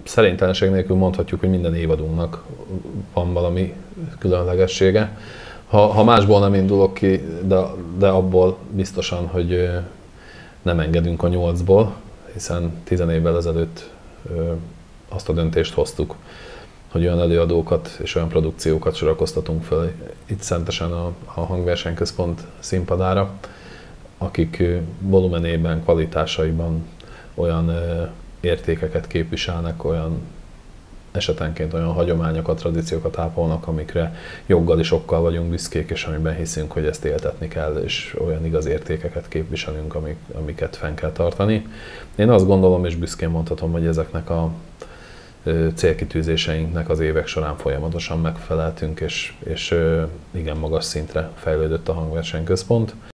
szerénytelenség nélkül mondhatjuk, hogy minden évadunknak van valami különlegessége. Ha másból nem indulok ki, de abból biztosan, hogy nem engedünk a 8-ból, hiszen 10 évvel ezelőtt azt a döntést hoztuk, hogy olyan előadókat és olyan produkciókat sorakoztatunk föl itt Szentesen a Hangversenyközpont színpadára, akik volumenében, kvalitásaiban olyan értékeket képviselnek, olyan esetenként olyan hagyományokat, tradíciókat ápolnak, amikre joggal is okkal vagyunk büszkék, és amiben hiszünk, hogy ezt éltetni kell, és olyan igaz értékeket képviselünk, amiket fenn kell tartani. Én azt gondolom, és büszkén mondhatom, hogy ezeknek a célkitűzéseinknek az évek során folyamatosan megfeleltünk, és igen magas szintre fejlődött a Hangversenyközpont.